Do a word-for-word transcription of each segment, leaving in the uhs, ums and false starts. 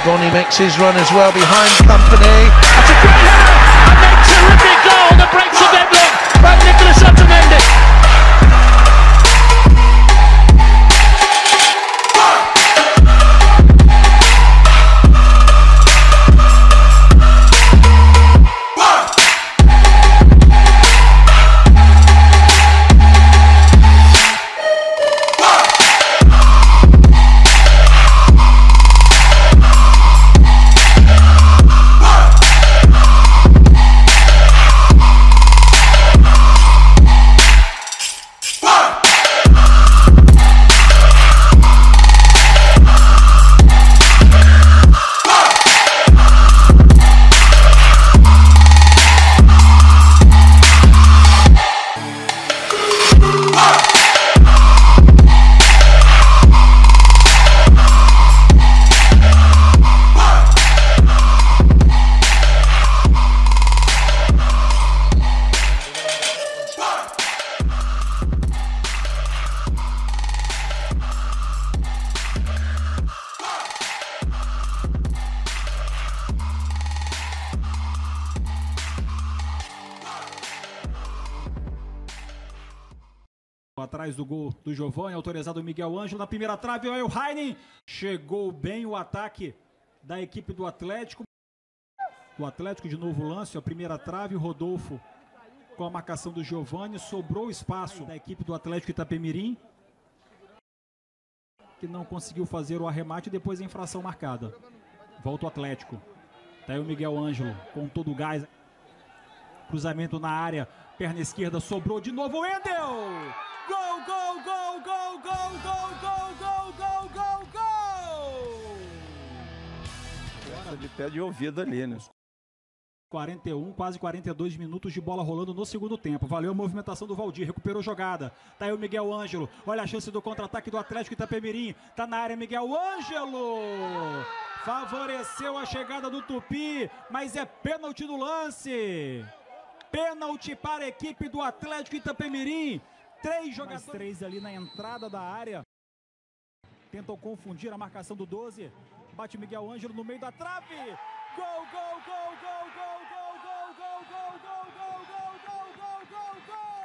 Ronnie makes his run as well behind Company. That's a great header and a terrific goal that breaks the deadlock by Nicolas Otamendi. Atrás do gol do Giovani, autorizado o Miguel Ângelo, na primeira trave, o Heinen, chegou bem o ataque da equipe do Atlético, do Atlético de novo lance, a primeira trave, o Rodolfo com a marcação do Giovani, sobrou espaço da equipe do Atlético Itapemirim, que não conseguiu fazer o arremate, depois a infração marcada. Volta o Atlético, tá aí o Miguel Ângelo com todo o gás, cruzamento na área, perna esquerda, sobrou de novo o Wendel! Gol, gol, gol, gol, gol, gol, gol, gol, gol, gol, gol! Essa de pé de ouvido ali, né? quarenta e um, quase quarenta e dois minutos de bola rolando no segundo tempo. Valeu a movimentação do Valdir, recuperou jogada. Tá aí o Miguel Ângelo. Olha a chance do contra-ataque do Atlético Itapemirim. Tá na área Miguel Ângelo. Favoreceu a chegada do Tupi, mas é pênalti no lance. Pênalti para a equipe do Atlético Itapemirim. Três jogadores, mais três ali na entrada da área. Tentam confundir a marcação do doze. Bate Miguel Ângelo no meio da trave. Gol, gol, gol, gol, gol, gol, gol, gol, gol, gol, gol, gol, gol, gol,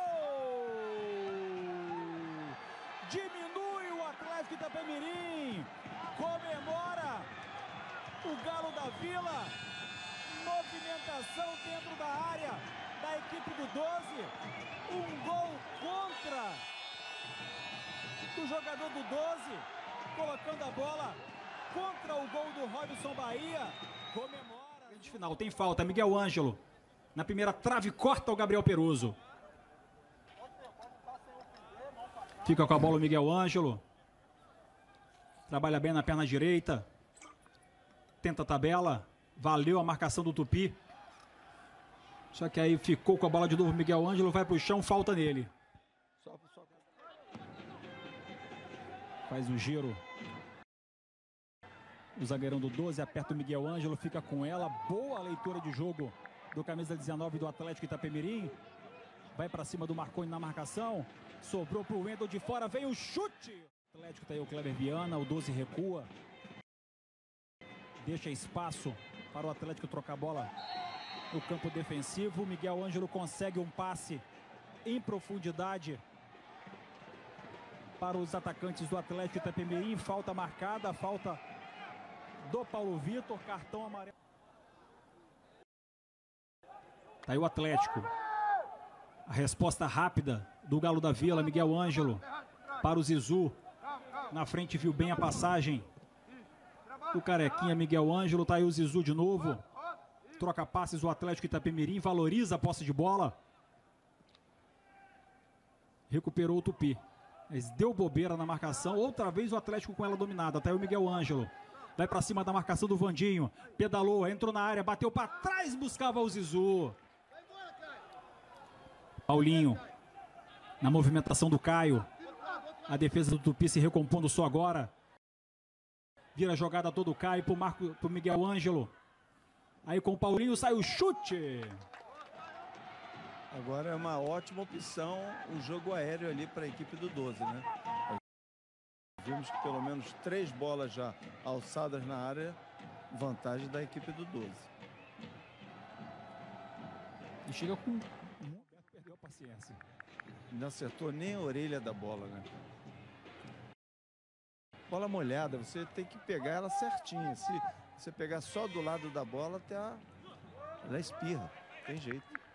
gol. Diminui o Atlético Itapemirim. Comemora o Galo da Vila. Movimentação dentro da área da equipe do doze. Um gol contra do jogador do doze, colocando a bola contra o gol do Robson Bahia. Comemora. Final, tem falta, Miguel Ângelo. Na primeira trave, corta o Gabriel Peruso. Fica com a bola o Miguel Ângelo. Trabalha bem na perna direita. Tenta a tabela. Valeu a marcação do Tupi. Só que aí ficou com a bola de novo, Miguel Ângelo vai pro chão, falta nele. Faz um giro. O zagueirão do doze aperta o Miguel Ângelo, fica com ela. Boa leitura de jogo do camisa dezenove do Atlético Itapemirim. Vai para cima do Marconi na marcação. Sobrou pro Wendel de fora, vem o chute. O Atlético tá aí o Kleber Viana, o doze recua. Deixa espaço para o Atlético trocar a bola no campo defensivo. Miguel Ângelo consegue um passe em profundidade para os atacantes do Atlético Itapemirim. Falta marcada, falta do Paulo Vitor, cartão amarelo. Tá aí o Atlético. A resposta rápida do Galo da Vila, Miguel Ângelo para o Zizu. Na frente viu bem a passagem do Carequinha, Miguel Ângelo. Tá aí o Zizu de novo. Troca passes o Atlético Itapemirim, valoriza a posse de bola. Recuperou o Tupi. Mas deu bobeira na marcação. Outra vez o Atlético com ela dominada. Tá aí o Miguel Ângelo. Vai pra cima da marcação do Vandinho. Pedalou, entrou na área, bateu pra trás, buscava o Zizu. Paulinho. Na movimentação do Caio. A defesa do Tupi se recompondo só agora. Vira a jogada todo o Caio pro, Marco, pro Miguel Ângelo. Aí com o Paulinho sai o chute. Agora é uma ótima opção o jogo aéreo ali para a equipe do doze, né? Vimos que pelo menos três bolas já alçadas na área vantagem da equipe do doze. E chega com... O Roberto perdeu a paciência. Não acertou nem a orelha da bola, né? Bola molhada, você tem que pegar ela certinha. Se você pegar só do lado da bola, até a... ela espirra. Tem jeito.